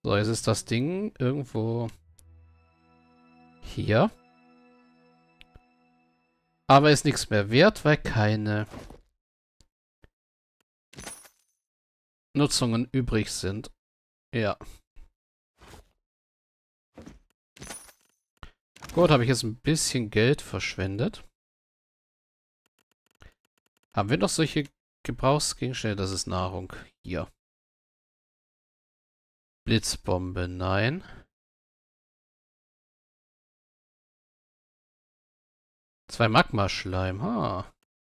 So, jetzt ist das Ding irgendwo hier. Aber ist nichts mehr wert, weil keine Nutzungen übrig sind. Ja. Gut, habe ich jetzt ein bisschen Geld verschwendet. Haben wir noch solche Gebrauchsgegenstände? Das ist Nahrung. Hier. Blitzbombe, nein. Zwei Magmaschleim, ha.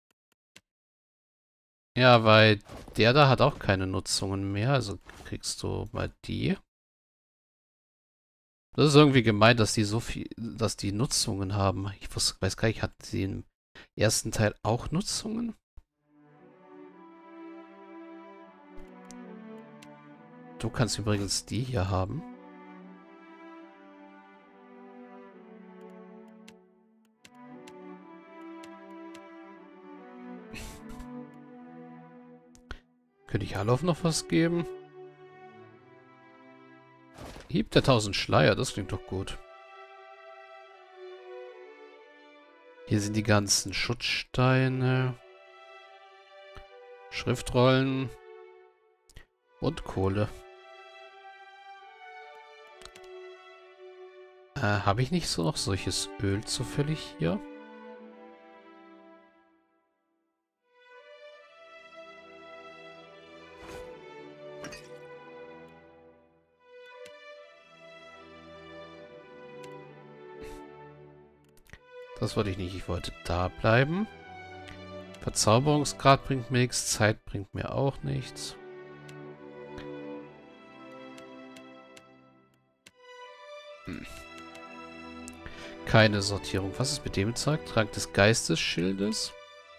Ja, weil der da hat auch keine Nutzungen mehr, also kriegst du mal die. Das ist irgendwie gemein, dass die so viel, dass die Nutzungen haben. Ich weiß gar nicht, hat sie im ersten Teil auch Nutzungen? Du kannst übrigens die hier haben. Könnte ich Halauf noch was geben? Hieb der 1000 Schleier, das klingt doch gut. Hier sind die ganzen Schutzsteine. Schriftrollen. Und Kohle. Habe ich nicht so noch solches Öl zufällig hier? Das wollte ich nicht. Ich wollte da bleiben. Verzauberungsgrad bringt mir nichts. Zeit bringt mir auch nichts. Keine Sortierung. Was ist mit dem Zeug? Trank des Geistesschildes.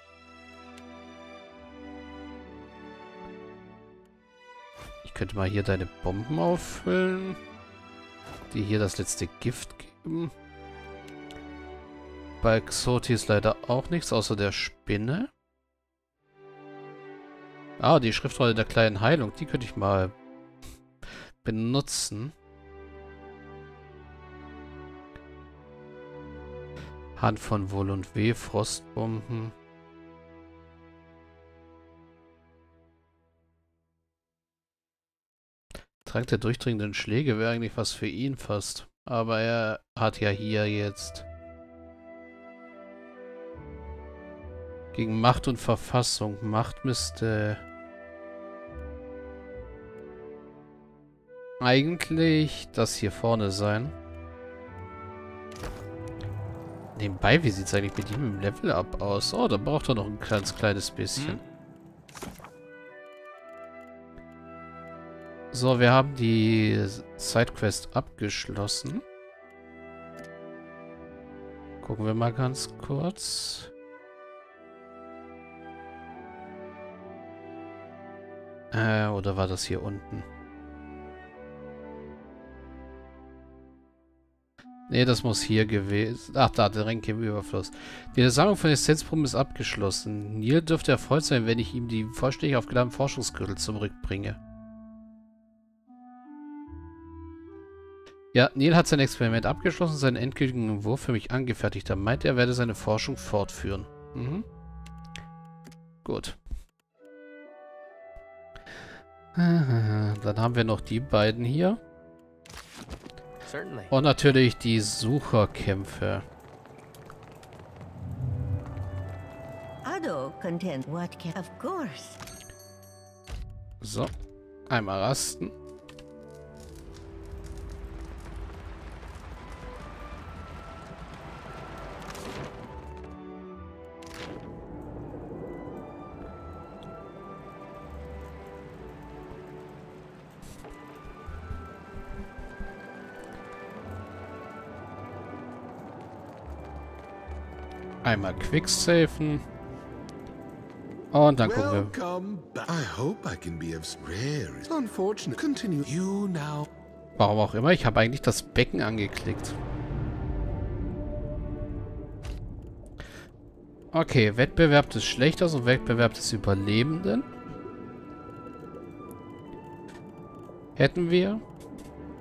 Ich könnte mal hier deine Bomben auffüllen. Die hier das letzte Gift geben. Bei Xoti ist leider auch nichts, außer der Spinne. Ah, die Schriftrolle der kleinen Heilung. Die könnte ich mal benutzen. Hand von Wohl und Weh, Frostbomben. Trank der durchdringenden Schläge wäre eigentlich was für ihn fast. Aber er hat ja hier jetzt gegen Macht und Verfassung. Macht müsste eigentlich das hier vorne sein. Nebenbei, wie sieht es eigentlich mit ihm im Level-Up aus? Oh, da braucht er noch ein ganz kleines bisschen. So, wir haben die Sidequest abgeschlossen. Gucken wir mal ganz kurz. Oder war das hier unten? Ne, das muss hier gewesen. Ach, da, der Ränke im Überfluss. Die Sammlung von Essenzproben ist abgeschlossen. Neil dürfte erfreut sein, wenn ich ihm die vollständig aufgeladenen Forschungsgürtel zurückbringe. Ja, Neil hat sein Experiment abgeschlossen, seinen endgültigen Entwurf für mich angefertigt. Er meint, er werde seine Forschung fortführen. Mhm. Gut. Dann haben wir noch die beiden hier. Und natürlich die Sucherkämpfe. So, einmal rasten. Einmal quicksafen. Und dann gucken wir. Warum auch immer, ich habe eigentlich das Becken angeklickt. Okay, Wettbewerb des Schlechters und Wettbewerb des Überlebenden. Hätten wir.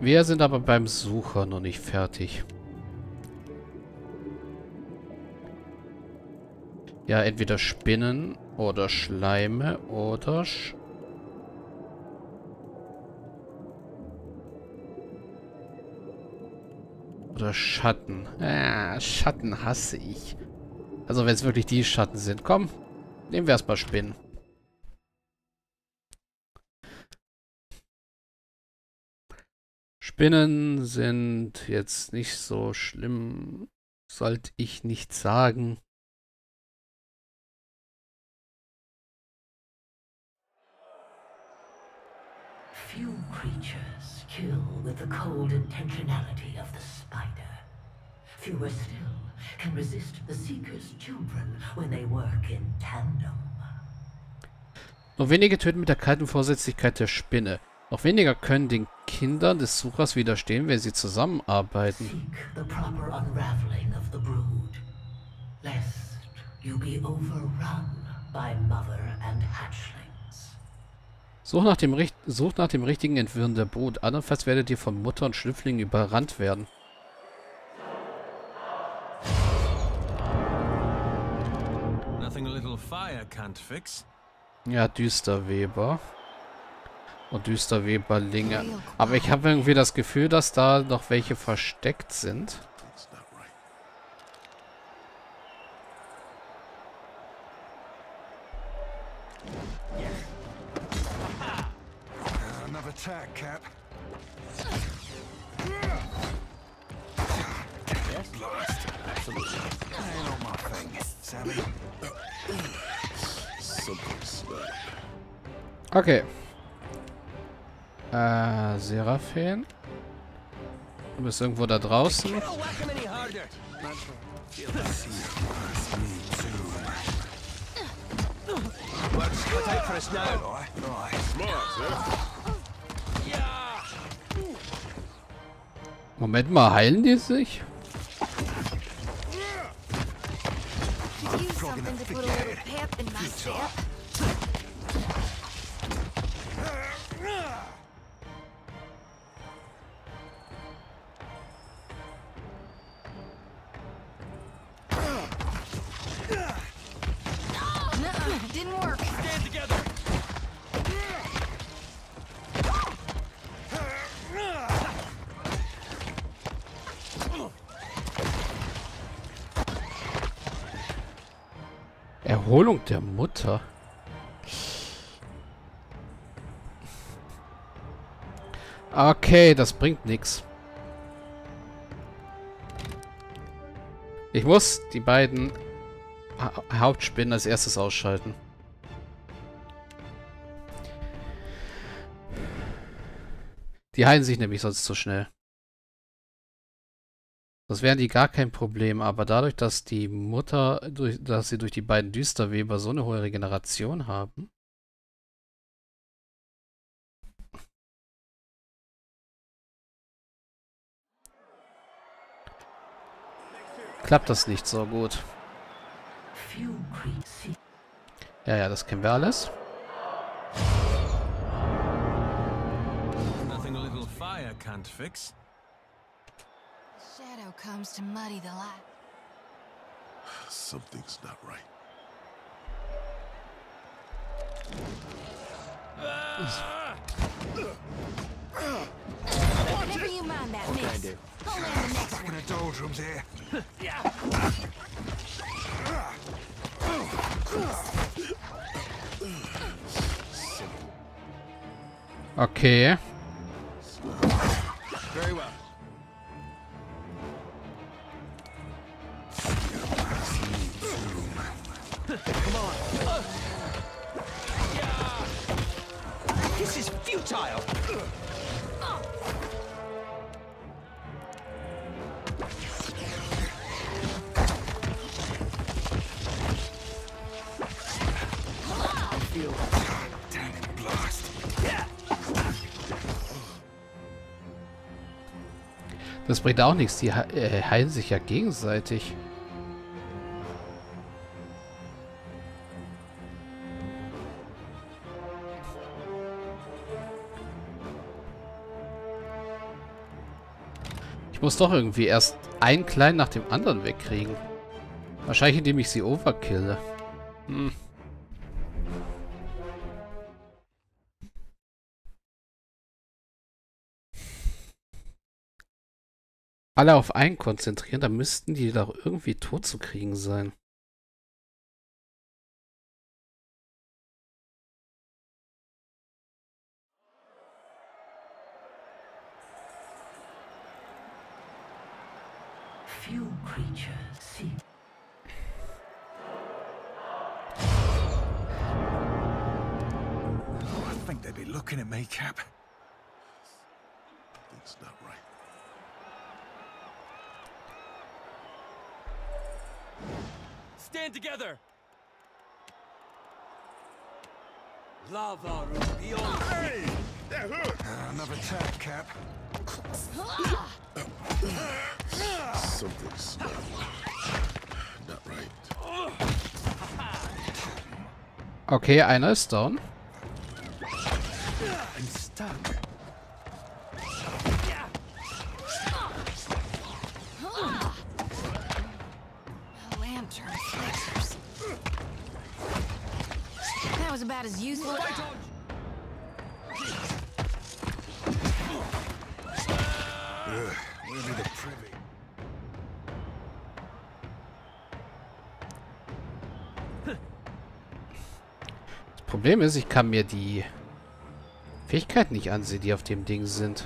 Wir sind aber beim Sucher noch nicht fertig. Ja, entweder Spinnen oder Schleime oder oder Schatten. Ah, Schatten hasse ich. Also wenn es wirklich die Schatten sind. Komm, nehmen wir erstmal Spinnen. Spinnen sind jetzt nicht so schlimm, sollte ich nicht sagen. Few creatures kill with the cold intentionality of the spider. Fewer still can resist the Seeker's children when they work in tandem. Nur wenige töten mit der kalten Vorsätzlichkeit der Spinne. Noch weniger können den Kindern des Suchers widerstehen, wenn sie zusammenarbeiten. Seek the proper unraveling of the brood, lest you be overrun by mother and hatchlings. Sucht nach dem richtigen Entwirren der Brut. Andernfalls werdet ihr von Mutter und Schlüpflingen überrannt werden. Nothing a little fire can't fix. Ja, Düsterweber. Und Düsterweberlinge. Aber ich habe irgendwie das Gefühl, dass da noch welche versteckt sind. Another tack, Cap. Yes? Blast. Absolutely. Ain't on my thing, Sammy. Okay. Seraphin. Du bist irgendwo da draußen. Don't whack him any harder. Works cut out for us now. Moment mal, heilen die sich? Could use something to put a little pep in my step. Nuh-uh, didn't work. Stand together. Erholung der Mutter. Okay, das bringt nichts. Ich muss die beiden Hauptspinnen als erstes ausschalten. Die heilen sich nämlich sonst zu schnell. Das wären die gar kein Problem, aber dadurch, dass die Mutter, dass sie durch die beiden Düsterweber so eine hohe Regeneration haben. Klappt das nicht so gut. Few creatures. Ja, das kennen wir alles. Nothing a little fire can't fix. Shadow comes to muddy the light. Something's not right. Never you mind that miss. I'll land the next Back in one. the doldrums here. Okay. Very well. This is futile. Damn it, blast. Das bringt auch nichts. Die heilen sich ja gegenseitig. muss doch irgendwie erst einen kleinen nach dem anderen wegkriegen. Wahrscheinlich, indem ich sie overkille. Hm. Alle auf einen konzentrieren, dann müssten die doch irgendwie tot zu kriegen sein. Few creatures see. Oh, I think they'd be looking at me, Cap. That's not right. Stand together! Lava beyond. Hey! That hurt! Another tap, Cap. Something's not right. Okay, einer ist down. I'm stuck. Lantern flickers. That was about as useful. We'll be the privy. Das Problem ist, ich kann mir die Fähigkeiten nicht ansehen, die auf dem Ding sind.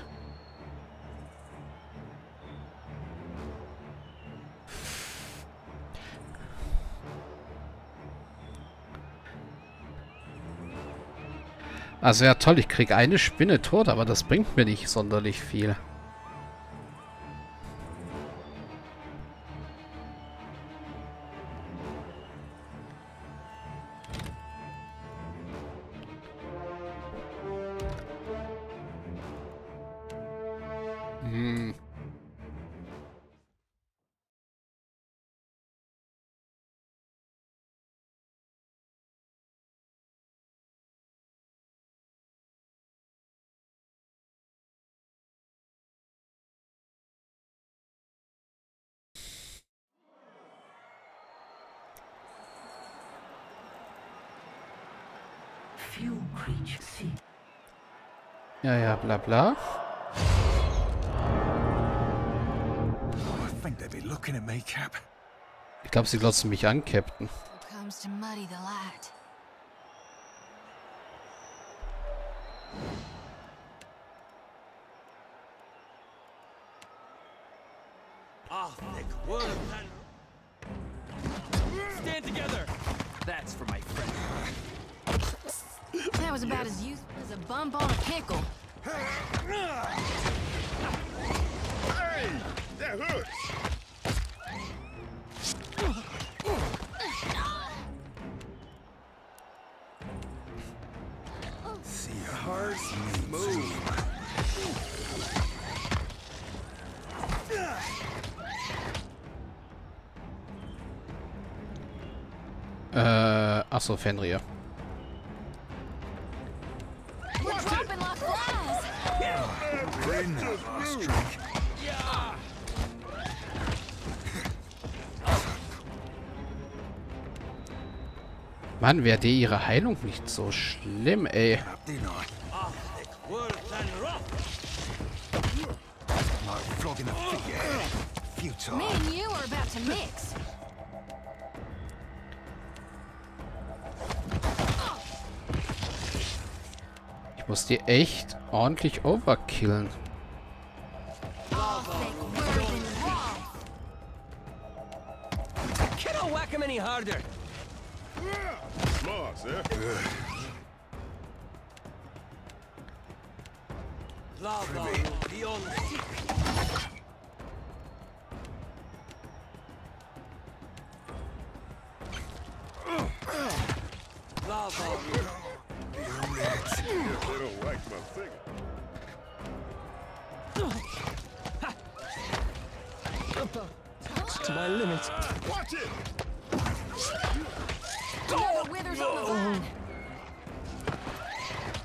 Also ja toll, ich kriege eine Spinne tot, aber das bringt mir nicht sonderlich viel. Hm. Few creatures see. Ja, bla bla. Oh, I think they'd be looking at me, Cap. Ich glaube, sie glotzen mich an, Captain. Who comes to muddy the light? Thick words and... Stand together! That's for my friend. That was about as useful as a bump on a pickle. Hey! That hurt! See your heart move. Achso, Fenrir. We're dropping like flies. Bring that last drink. Mann, wäre dir ihre Heilung nicht so schlimm, ey. Up the night. Thick words and rough. Like flogging a figurehead. Futile. Me and you are about to mix. Ich muss die echt ordentlich overkillen. All thick word and raw. Cannot whack him any harder. Smart, sir. Lava beyond. Lava. They don't like my finger. To my limit. Watch it! Another withers on the vine.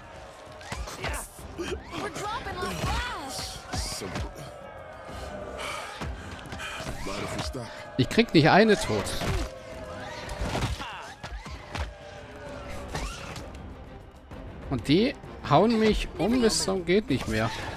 We're dropping like flies. Simple. Ich krieg nicht eine tot. Und die hauen mich um bis zum geht nicht mehr.